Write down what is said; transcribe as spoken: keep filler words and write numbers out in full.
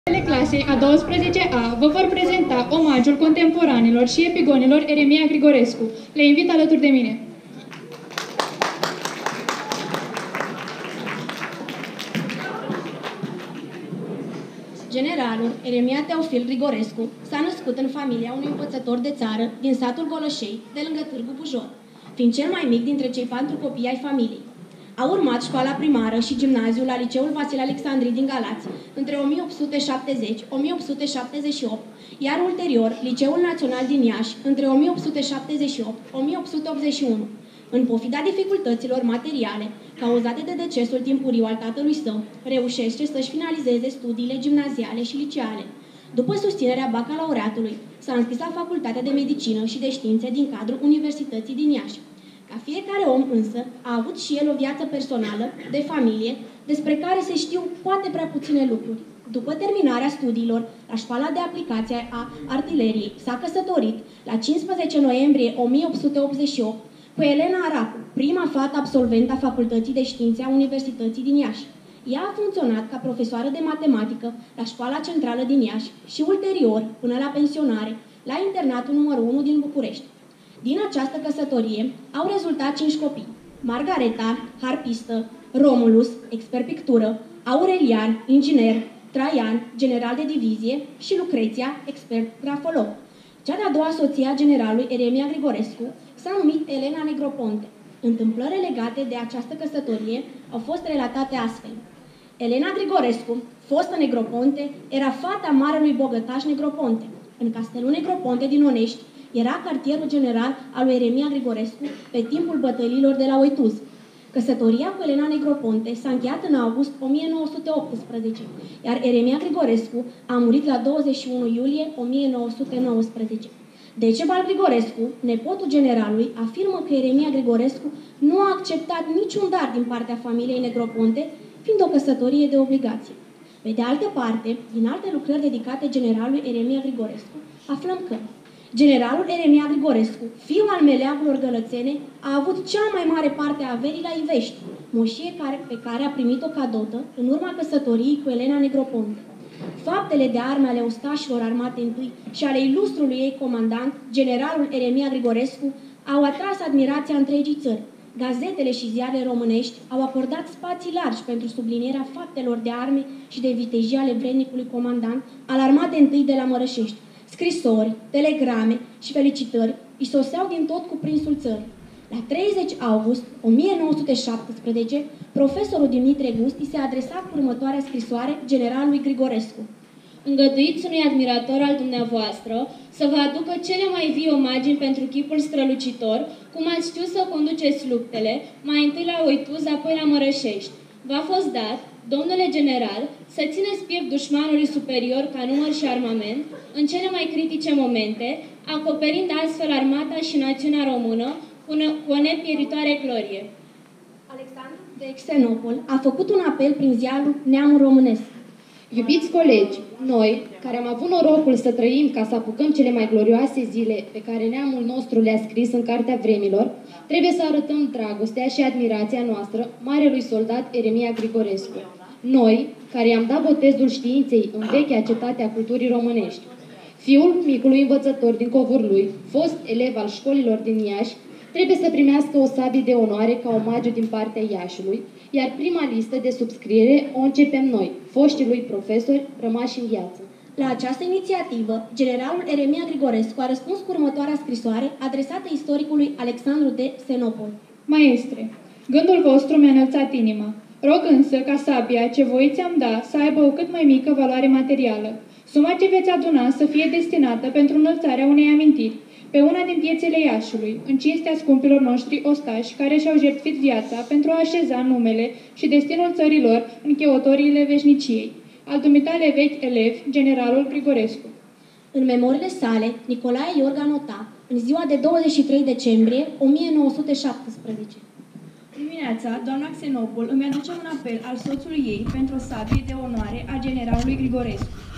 Clasei a douăsprezecea A vă vor prezenta omagiul contemporanelor și epigonilor Eremia Grigorescu. Le invit alături de mine. Generalul Eremia Teofil Grigorescu s-a născut în familia unui învățător de țară din satul Goloșei, de lângă Târgu Bujor, fiind cel mai mic dintre cei patru copii ai familiei. A urmat școala primară și gimnaziul la Liceul Vasile Alexandri din Galați între o mie opt sute șaptezeci - o mie opt sute șaptezeci și opt, iar ulterior Liceul Național din Iași între o mie opt sute șaptezeci și opt - o mie opt sute optzeci și unu. În pofida dificultăților materiale cauzate de decesul timpuriu al tatălui său, reușește să-și finalizeze studiile gimnaziale și liceale. După susținerea bacalaureatului, s-a înscris la Facultatea de Medicină și de Științe din cadrul Universității din Iași. Ca fiecare om însă, a avut și el o viață personală, de familie, despre care se știu poate prea puține lucruri. După terminarea studiilor la școala de aplicație a artileriei, s-a căsătorit la cincisprezece noiembrie o mie opt sute optzeci și opt cu Elena Aracu, prima fată absolventă a Facultății de Științe a Universității din Iași. Ea a funcționat ca profesoară de matematică la Școala Centrală din Iași și ulterior, până la pensionare, la internatul numărul unu din București. Din această căsătorie au rezultat cinci copii: Margareta, harpistă; Romulus, expert pictură; Aurelian, inginer; Traian, general de divizie; și Lucreția, expert grafolog. Cea de-a doua soție a generalului Eremia Grigorescu s-a numit Elena Negroponte. Întâmplările legate de această căsătorie au fost relatate astfel. Elena Grigorescu, fostă Negroponte, era fata marelui bogătaș Negroponte. În Castelul Negroponte din Onești era cartierul general al lui Eremia Grigorescu pe timpul bătăliilor de la Oituz. Căsătoria cu Elena Negroponte s-a încheiat în august o mie nouă sute optsprezece, iar Eremia Grigorescu a murit la douăzeci și unu iulie o mie nouă sute nouăsprezece. Decebal Grigorescu, nepotul generalului, afirmă că Eremia Grigorescu nu a acceptat niciun dar din partea familiei Negroponte, fiind o căsătorie de obligație. Pe de altă parte, din alte lucrări dedicate generalului Eremia Grigorescu, aflăm că generalul Eremia Grigorescu, fiul al meleagurilor gălățene, a avut cea mai mare parte a averii la Ivești, moșie care, pe care a primit-o ca dotă în urma căsătoriei cu Elena Negroponte. Faptele de arme ale ostașilor armate întâi și ale ilustrului ei comandant, generalul Eremia Grigorescu, au atras admirația întregii țări. Gazetele și ziarele românești au acordat spații largi pentru sublinierea faptelor de arme și de vitejie ale vrednicului comandant al armatei întâi de la Mărășești. Scrisori, telegrame și felicitări îi soseau din tot cuprinsul țării. La treizeci august o mie nouă sute șaptesprezece, profesorul Dumitrie Gusti se adresa cu următoarea scrisoare generalului Grigorescu. Îngăduiți unui admirator al dumneavoastră să vă aducă cele mai vii omagini pentru chipul strălucitor, cum ați știut să conduceți luptele, mai întâi la Oituz, apoi la Mărășești. V-a fost dat, domnule general, să țineți piept dușmanului superior ca număr și armament în cele mai critice momente, acoperind astfel armata și națiunea română cu o nepieritoare glorie. Alexandru de Xenopol a făcut un apel prin ziarul Neamul Românesc. Iubiți colegi, noi, care am avut norocul să trăim ca să apucăm cele mai glorioase zile pe care neamul nostru le-a scris în Cartea Vremilor, trebuie să arătăm dragostea și admirația noastră marelui soldat Eremia Grigorescu. Noi, care i-am dat botezul științei în vechea cetate a culturii românești. Fiul micului învățător din Covârlui, fost elev al școlilor din Iași, trebuie să primească o sabie de onoare ca omagiu din partea Iașului, iar prima listă de subscriere o începem noi, foștii lui profesori rămași în viață. La această inițiativă, generalul Eremia Grigorescu a răspuns cu următoarea scrisoare adresată istoricului Alexandru de Xenopol. Maestre, gândul vostru mi-a înălțat inima. Rog însă ca sabia ce voi ți-am da să aibă o cât mai mică valoare materială. Suma ce veți aduna să fie destinată pentru înălțarea unei amintiri pe una din piețele Iașului, în cinstea scumpilor noștri ostași care și-au jertfit viața pentru a așeza numele și destinul țărilor în cheotoriile veșniciei. Al dumitale vechi elev, generalul Grigorescu. În memoriile sale, Nicolae Iorga nota, în ziua de douăzeci și trei decembrie o mie nouă sute șaptesprezece. Dimineața, doamna Xenopol îmi aduce un apel al soțului ei pentru o sabie de onoare a generalului Grigorescu.